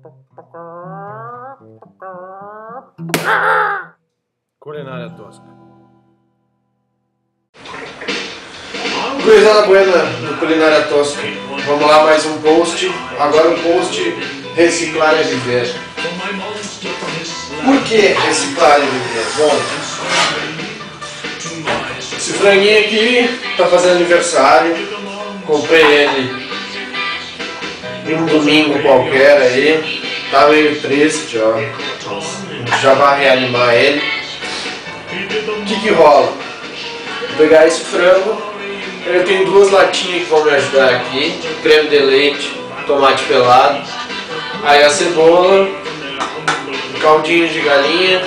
Culinária tosca. Gurizada buena do Culinária Tosca. Vamos lá, mais um post. Agora um post reciclar e viver. Por que reciclar e viver? Bom, esse franguinho aqui tá fazendo aniversário. Comprei ele em um domingo qualquer aí. Tá meio triste, ó. Já vai reanimar ele. O que rola? Vou pegar esse frango. Eu tenho duas latinhas que vão me ajudar aqui. Creme de leite, tomate pelado. Aí a cebola, caldinho de galinha.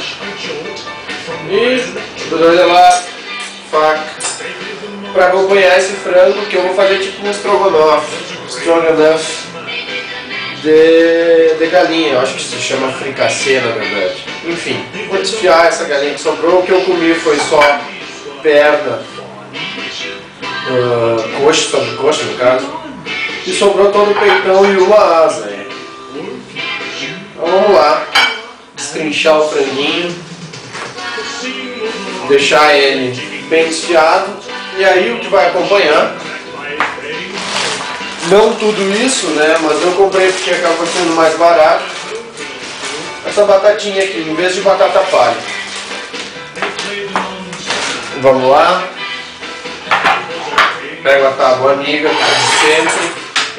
E lá, faca. Pra acompanhar esse frango, que eu vou fazer tipo um estrogonofe de galinha. Eu acho que se chama fricassê, na verdade. Enfim, vou desfiar essa galinha que sobrou. O que eu comi foi só perna, coxa, sobre coxa no caso, e sobrou todo o peitão e uma asa. Então vamos lá, destrinchar o franguinho, deixar ele bem desfiado, e aí o que vai acompanhar, não tudo isso, né, mas eu comprei porque acabou sendo mais barato, essa batatinha aqui, em vez de batata palha. Vamos lá. Pego a tábua amiga, como sempre.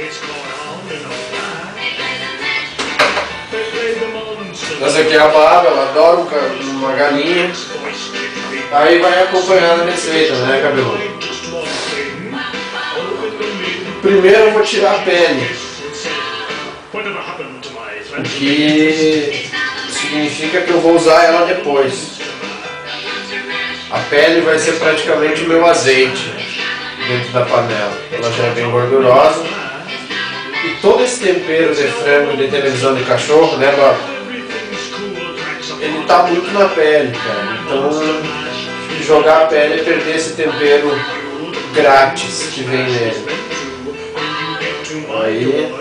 Essa aqui é a baba, ela adora uma galinha. Aí vai acompanhando a receita, né, cabeludo? Primeiro eu vou tirar a pele. O que significa que eu vou usar ela depois. A pele vai ser praticamente o meu azeite dentro da panela. Ela já é bem gordurosa. E todo esse tempero de frango de televisão de cachorro, né, Bob? Ele tá muito na pele, cara. Então, jogar a pele é perder esse tempero grátis que vem nele. Aí,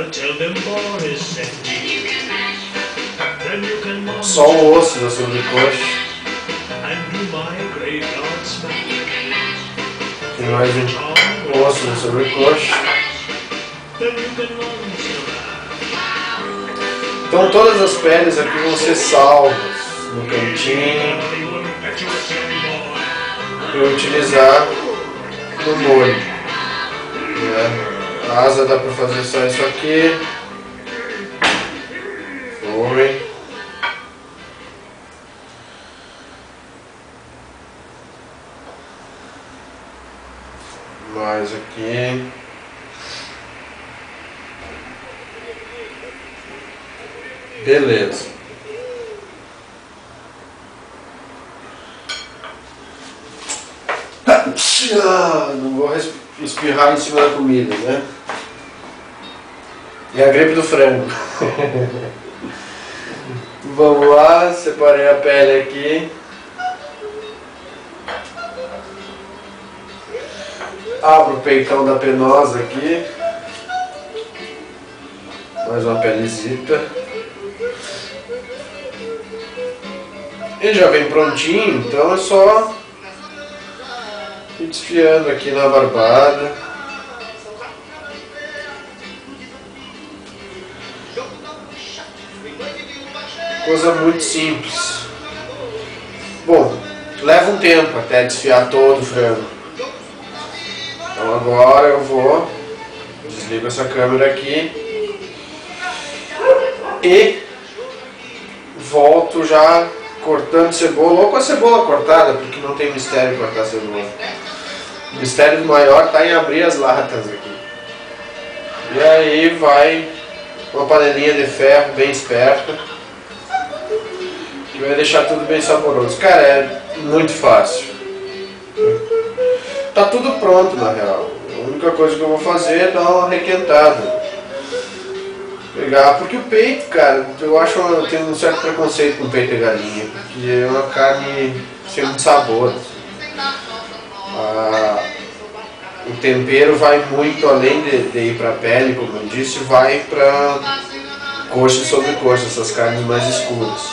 só o osso da sobrecoxa. Tem mais um osso na sobrecoxa. Então todas as peles aqui vão ser salvas no cantinho para utilizar no molho. A asa dá para fazer só isso aqui. Foi. Mais aqui. Beleza. Não vou espirrar em cima da comida, né? E a gripe do frango. Vamos lá, separei a pele aqui. Abro o peitão da penosa aqui. Mais uma pelezita. Ele já vem prontinho, então é só ir desfiando aqui na barbada. Coisa muito simples. Bom, leva um tempo até desfiar todo o frango. Então agora eu vou, desligo essa câmera aqui e volto já cortando cebola, ou com a cebola cortada, porque não tem mistério cortar cebola. O mistério maior está em abrir as latas aqui. E aí vai uma panelinha de ferro bem esperta, que vai deixar tudo bem saboroso. Cara, é muito fácil. Tá tudo pronto na real. A única coisa que eu vou fazer é dar uma requentada. Pegar, porque o peito, cara, eu tenho um certo preconceito com peito de galinha, porque é uma carne sem muito sabor. O tempero vai muito além de ir para a pele, como eu disse, vai para coxa sobre coxa, essas carnes mais escuras.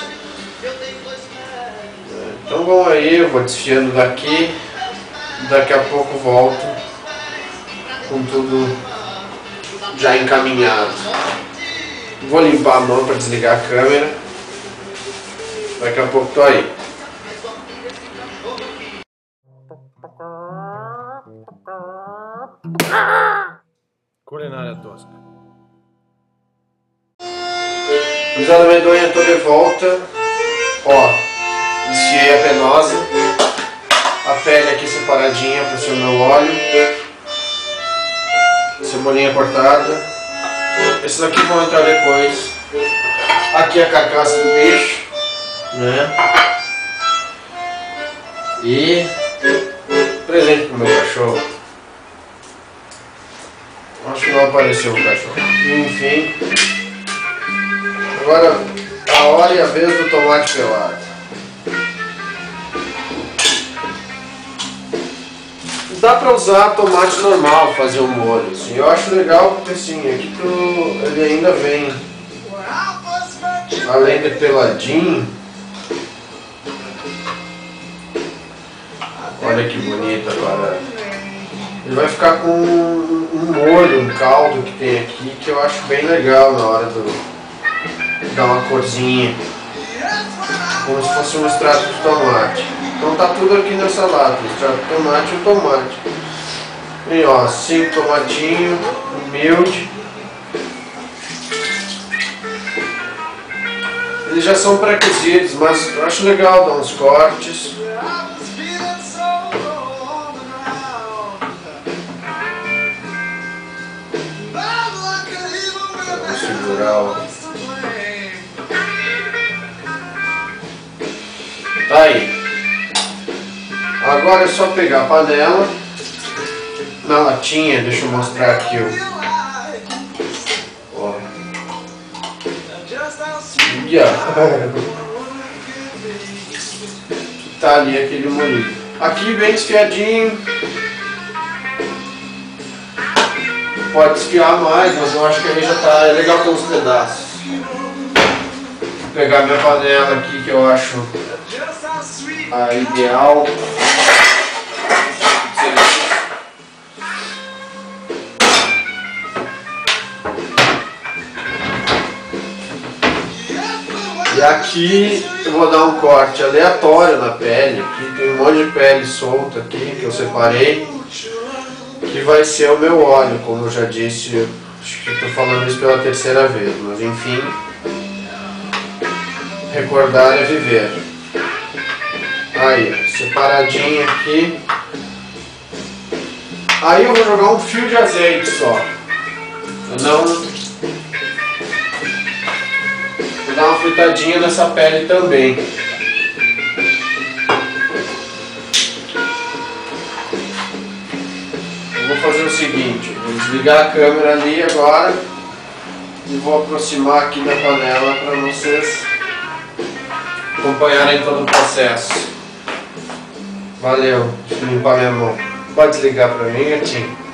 Então vamos aí, eu vou desfiando daqui, daqui a pouco volto com tudo já encaminhado. Vou limpar a mão para desligar a câmera, daqui a pouco tô aí. Culinária tosca. Usando a medonha, tô de volta. Ó, desfiei a penosa, a pele aqui separadinha para ser o meu óleo, cebolinha cortada. Esses aqui vão entrar depois. Aqui a carcaça do bicho, né? E presente pro meu cachorro. Acho que não apareceu o cachorro. Enfim. Agora a hora e a vez do tomate pelado. Dá pra usar tomate normal, fazer um molho, assim. Eu acho legal porque assim, aqui ele ainda vem, além de peladinho. Olha que bonito agora. Ele vai ficar com um molho, um caldo que tem aqui, que eu acho bem legal na hora de dar uma corzinha. Como se fosse um extrato de tomate. Então tá tudo aqui nessa lata, o extrato de tomate e o tomate. E ó, 5 tomatinhos, humilde. Eles já são pré-cozidos, mas eu acho legal dar uns cortes. Vou segurar, ó. Tá aí. Agora é só pegar a panela. Na latinha, deixa eu mostrar aqui, ó. Tá ali aquele molho. Aqui bem desfiadinho. Pode desfiar mais, mas eu acho que aí já tá legal com os pedaços. Vou pegar minha panela aqui que eu acho a ideal. E aqui eu vou dar um corte aleatório na pele. Aqui tem um monte de pele solta aqui que eu separei, que vai ser o meu óleo, como eu já disse. Acho que estou falando isso pela terceira vez, mas enfim, recordar é viver. Aí, separadinho aqui. Aí eu vou jogar um fio de azeite só. Eu não... Vou dar uma fritadinha nessa pele também. Eu vou fazer o seguinte, vou desligar a câmera ali agora e vou aproximar aqui da panela para vocês acompanharem todo o processo. Valeu, deixa eu limpar minha mão. Pode desligar para mim, gatinho?